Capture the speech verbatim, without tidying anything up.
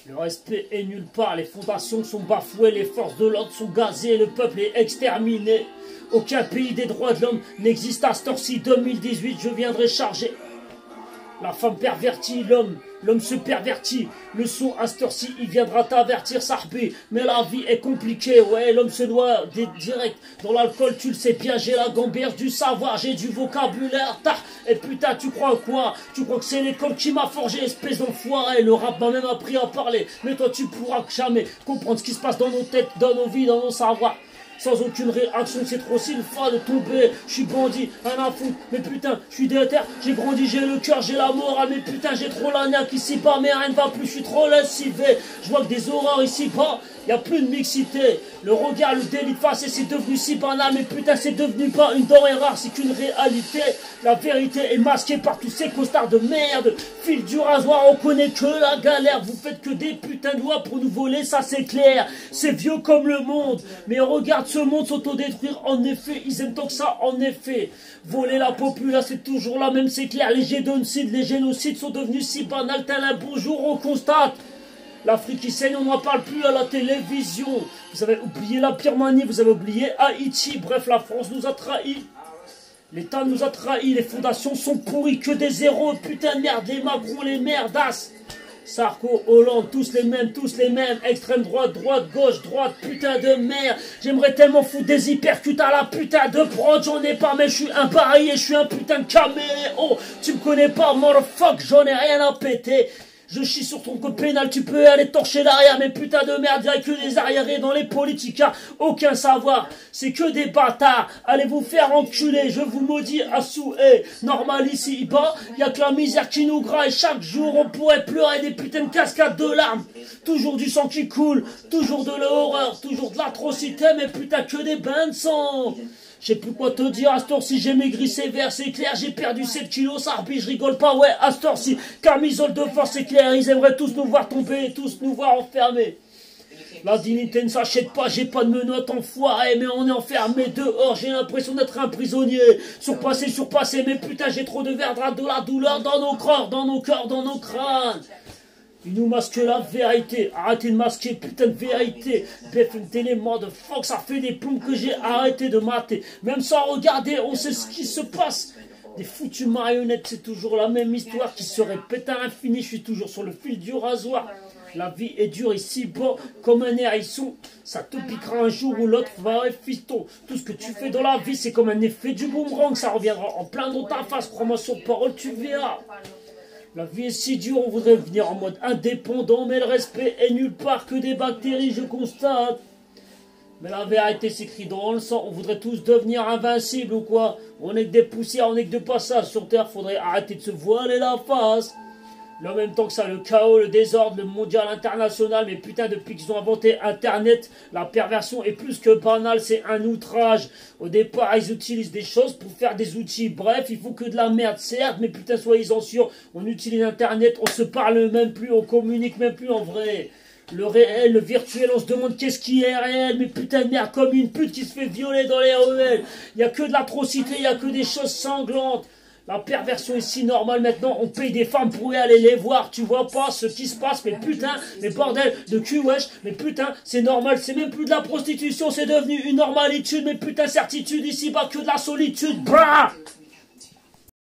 Le respect est nulle part, les fondations sont bafouées, les forces de l'ordre sont gazées, le peuple est exterminé. Aucun pays des droits de l'homme n'existe à cette heure-ci. deux mille dix-huit, je viendrai charger. La femme pervertie, l'homme, l'homme se pervertit. Le son à cette heure-ci, il viendra t'avertir, Sarbi. Mais la vie est compliquée, ouais, l'homme se noie direct. Dans l'alcool, tu le sais bien, j'ai la gamberge du savoir, j'ai du vocabulaire, tard. Et putain, tu crois quoi? Tu crois que c'est l'école qui m'a forgé, espèce d'enfoiré? Le rap m'a même appris à parler. Mais toi, tu pourras jamais comprendre ce qui se passe dans nos têtes, dans nos vies, dans nos savoirs. Sans aucune réaction, c'est trop si le fa de tomber. Je suis bandit, un à foutre. Mais putain, je suis déter, j'ai grandi, j'ai le cœur, j'ai la morale. Mais putain, j'ai trop la niaque ici bas, mais rien ne va plus, je suis trop lessivé. Je vois que des horreurs ici bas, y a plus de mixité. Le regard, le délit de face, et c'est devenu si banal. Mais putain, c'est devenu pas une denrée rare, c'est qu'une réalité. La vérité est masquée par tous ces costards de merde. Fil du rasoir, on connaît que la galère. Vous faites que des putains de lois pour nous voler, ça c'est clair. C'est vieux comme le monde, mais regarde ce monde s'autodétruire, en effet, ils aiment tant que ça, en effet. Voler la populace, c'est toujours la même, c'est clair. Les génocides, les génocides sont devenus si banals, tel un bonjour, on constate. L'Afrique qui saigne, on n'en parle plus à la télévision. Vous avez oublié la Birmanie, vous avez oublié Haïti. Bref, la France nous a trahis. L'État nous a trahis, les fondations sont pourries, que des zéros. Putain de merde, les Macron, les merdasses. Sarko, Hollande, tous les mêmes, tous les mêmes. Extrême droite, droite, gauche, droite, putain de merde. J'aimerais tellement foutre des hypercutes à la putain de prod. J'en ai pas, mais je suis un pareil et je suis un putain de caméléon. Tu me connais pas, motherfuck, j'en ai rien à péter. Je chie sur ton code pénal, tu peux aller torcher l'arrière, mais putain de merde, y'a que des arriérés dans les politicas, aucun savoir, c'est que des bâtards, allez vous faire enculer, je vous maudis à souhait, normal ici bas, y'a que la misère qui nous graille, chaque jour on pourrait pleurer des putains de cascades de larmes, toujours du sang qui coule, toujours de l'horreur, toujours de l'atrocité, mais putain que des bains de sang. Je sais plus quoi te dire, à ce tour-ci j'ai maigri sévère, c'est clair, j'ai perdu sept kilos, Sarbi, je rigole pas, ouais, à ce tour-ci, camisole de force, c'est clair, ils aimeraient tous nous voir tomber, tous nous voir enfermés. La dignité ne s'achète pas, j'ai pas de menottes enfoiré, mais on est enfermé dehors, j'ai l'impression d'être un prisonnier, surpassé, surpassé, mais putain j'ai trop de verdra, de la douleur dans nos corps, dans nos cœurs, dans nos crânes. Ils nous masquent la vérité. Arrêtez de masquer, putain de vérité. B F M Télé, motherfuck, ça fait des plombs que j'ai arrêté de mater. Même sans regarder, on sait ce qui se passe. Des foutues marionnettes, c'est toujours la même histoire qui se répète à l'infini. Je suis toujours sur le fil du rasoir. La vie est dure ici, bas, comme un hérisson. Ça te piquera un jour ou l'autre, va et fiston. Tout ce que tu fais dans la vie, c'est comme un effet du boomerang. Ça reviendra en plein dans ta face. Crois-moi sur parole, tu verras. La vie est si dure, on voudrait venir en mode indépendant, mais le respect est nulle part, que des bactéries, je constate. Mais la vérité s'écrit dans le sang, on voudrait tous devenir invincibles ou quoi? On est que des poussières, on est que de passage sur Terre, faudrait arrêter de se voiler la face. Mais en même temps que ça, le chaos, le désordre, le mondial international, mais putain, depuis qu'ils ont inventé Internet, la perversion est plus que banale, c'est un outrage. Au départ, ils utilisent des choses pour faire des outils. Bref, il faut que de la merde, certes, mais putain, soyez-en sûrs, on utilise Internet, on se parle même plus, on communique même plus en vrai. Le réel, le virtuel, on se demande qu'est-ce qui est réel, mais putain de merde, comme une pute qui se fait violer dans les ruelles. Il n'y a que de l'atrocité, il n'y a que des choses sanglantes. La perversion est si normale maintenant, on paye des femmes pour aller les voir, tu vois pas ce qui se passe, mais putain, mais bordel de cul wesh, mais putain, c'est normal, c'est même plus de la prostitution, c'est devenu une normalitude, mais putain, certitude ici-bas que de la solitude, brah.